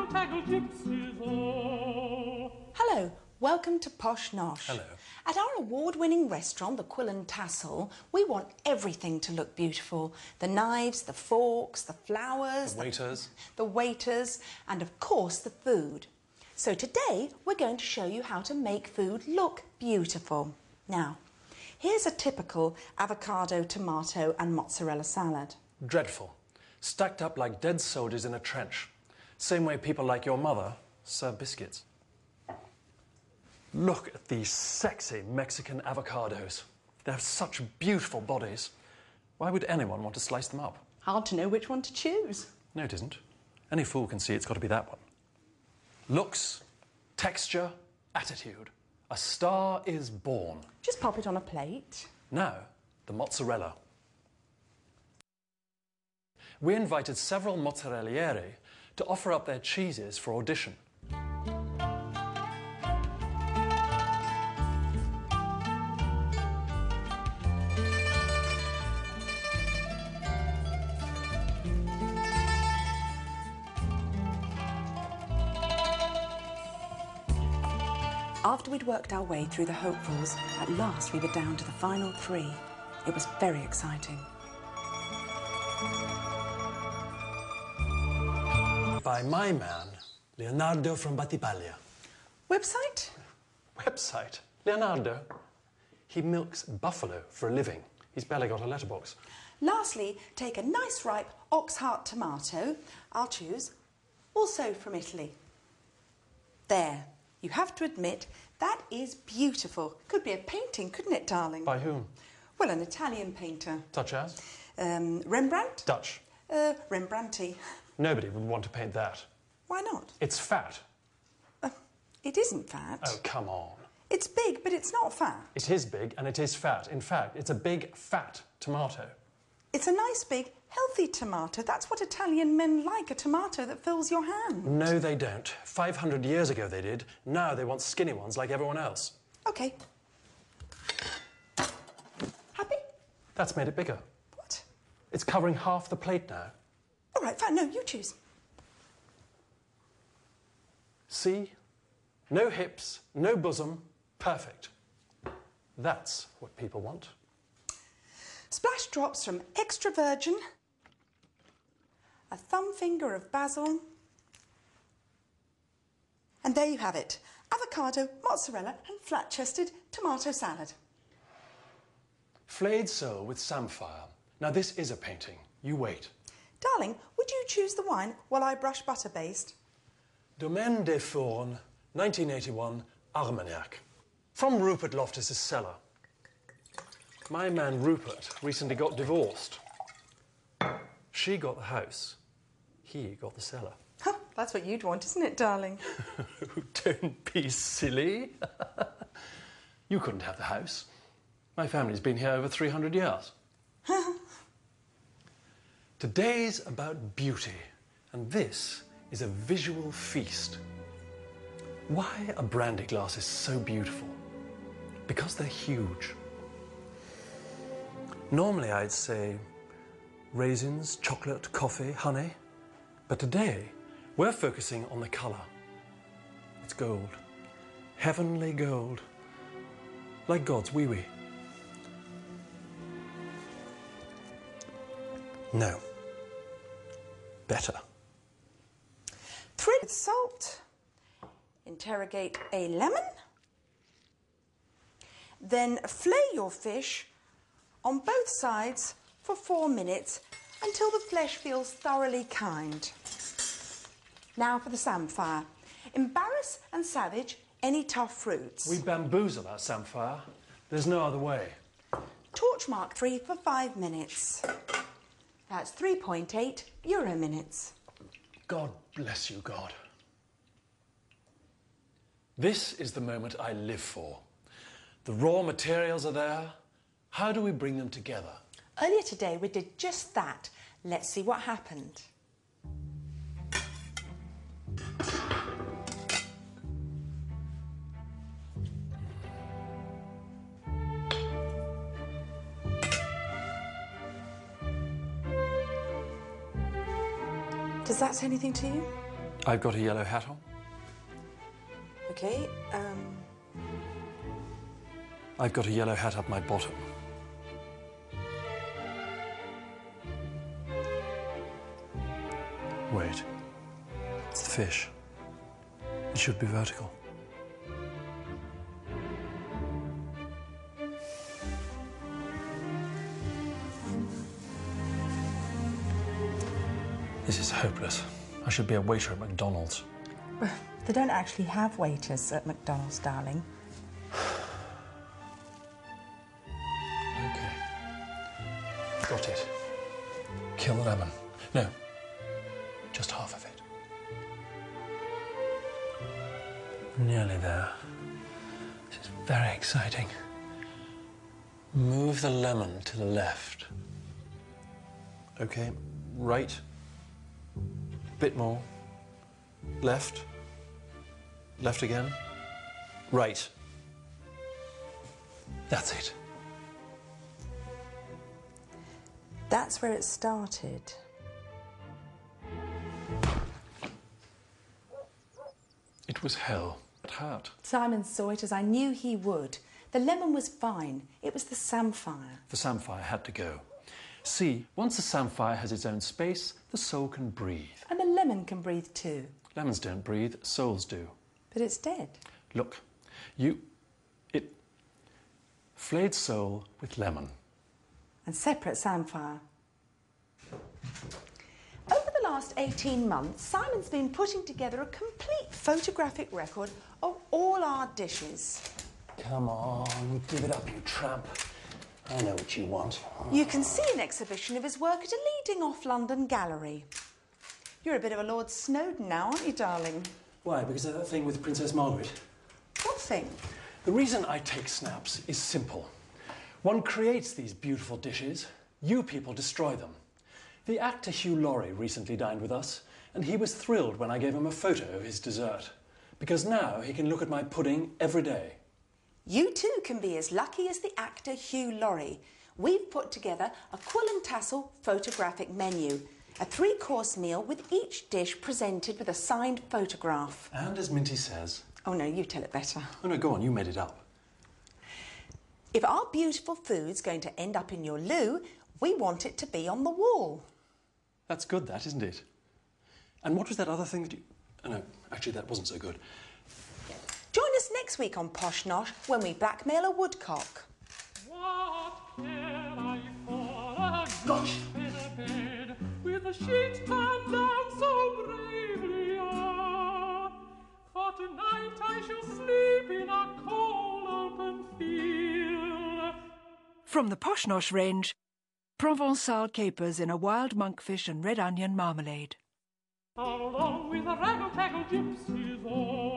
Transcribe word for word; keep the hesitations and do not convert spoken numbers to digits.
Hello, welcome to Posh Nosh. Hello. At our award-winning restaurant, the Quill and Tassel, we want everything to look beautiful. The knives, the forks, the flowers... The waiters. The, the waiters, and of course the food. So today, we're going to show you how to make food look beautiful. Now, here's a typical avocado, tomato and mozzarella salad. Dreadful. Stacked up like dead soldiers in a trench. Same way people like your mother serve biscuits. Look at these sexy Mexican avocados. They have such beautiful bodies. Why would anyone want to slice them up? Hard to know which one to choose. No, it isn't. Any fool can see it's got to be that one. Looks, texture, attitude. A star is born. Just pop it on a plate. Now, the mozzarella. We invited several mozzarellieri to offer up their cheeses for audition. After we'd worked our way through the hopefuls, at last we were down to the final three. It was very exciting. By my man, Leonardo from Battipaglia. Website? Website? Leonardo? He milks buffalo for a living. He's barely got a letterbox. Lastly, take a nice ripe ox heart tomato. I'll choose. Also from Italy. There. You have to admit, that is beautiful. Could be a painting, couldn't it, darling? By whom? Well, an Italian painter. Such as? Um, Rembrandt? Dutch. Uh, Rembrandty. Nobody would want to paint that. Why not? It's fat. Uh, it isn't fat. Oh, come on. It's big, but it's not fat. It is big and it is fat. In fact, it's a big, fat tomato. It's a nice, big, healthy tomato. That's what Italian men like, a tomato that fills your hand. No, they don't. five hundred years ago they did. Now they want skinny ones like everyone else. OK. Happy? That's made it bigger. What? It's covering half the plate now. All right, fine. No, you choose. See? No hips, no bosom. Perfect. That's what people want. Splash drops from extra virgin, a thumb finger of basil, and there you have it. Avocado, mozzarella and flat-chested tomato salad. Flayed sole with samphire. Now this is a painting. You wait. Darling, would you choose the wine while I brush butter-based? Domaine des Fournes, nineteen eighty-one, Armagnac. From Rupert Loftus's cellar. My man Rupert recently got divorced. She got the house. He got the cellar. Huh, that's what you'd want, isn't it, darling? Don't be silly. You couldn't have the house. My family's been here over three hundred years. Today's about beauty, and this is a visual feast. Why are brandy glasses so beautiful? Because they're huge. Normally I'd say raisins, chocolate, coffee, honey. But today we're focusing on the colour. It's gold. Heavenly gold. Like God's wee-wee. No. Better. Three with salt. Interrogate a lemon. Then flay your fish on both sides for four minutes until the flesh feels thoroughly kind. Now for the samphire. Embarrass and savage any tough fruits. We bamboozle our samphire. There's no other way. Torch mark three for five minutes. That's three point eight euro minutes. God bless you, God. This is the moment I live for. The raw materials are there. How do we bring them together? Earlier today we did just that. Let's see what happened. Does that say anything to you? I've got a yellow hat on. Okay, um... I've got a yellow hat up my bottom. Wait. It's the fish. It should be vertical. This is hopeless. I should be a waiter at McDonald's. They don't actually have waiters at McDonald's, darling. Okay. Got it. Kill the lemon. No. Just half of it. Nearly there. This is very exciting. Move the lemon to the left. Okay, right. Bit more. Left. Left again. Right. That's it. That's where it started. It was hell. It hurt. Simon saw it as I knew he would. The lemon was fine. It was the samphire. The samphire had to go. See, once the samphire has its own space, the soul can breathe. And the lemon can breathe too. Lemons don't breathe, souls do. But it's dead. Look, you... it... flayed soul with lemon. And separate samphire. Over the last eighteen months, Simon's been putting together a complete photographic record of all our dishes. Come on, give it up, you tramp. I know what you want. You can see an exhibition of his work at a leading off-London gallery. You're a bit of a Lord Snowdon now, aren't you, darling? Why? Because of that thing with Princess Margaret? What thing? The reason I take snaps is simple. One creates these beautiful dishes, you people destroy them. The actor Hugh Laurie recently dined with us, and he was thrilled when I gave him a photo of his dessert, because now he can look at my pudding every day. You too can be as lucky as the actor Hugh Laurie. We've put together a quill and tassel photographic menu, a three-course meal with each dish presented with a signed photograph. And as Minty says... Oh no, you tell it better. Oh no, go on, you made it up. If our beautiful food's going to end up in your loo, we want it to be on the wall. That's good, that, isn't it? And what was that other thing that you... Oh, no, actually, that wasn't so good. Join us next week on Posh Nosh when we blackmail a woodcock. What care I for a gosh in a bed with a sheet turned down so bravely on? For tonight I shall sleep in a cold open field. From the Posh Nosh range, Provençal capers in a wild monkfish and red onion marmalade. Along with the raggle-taggle gypsies all.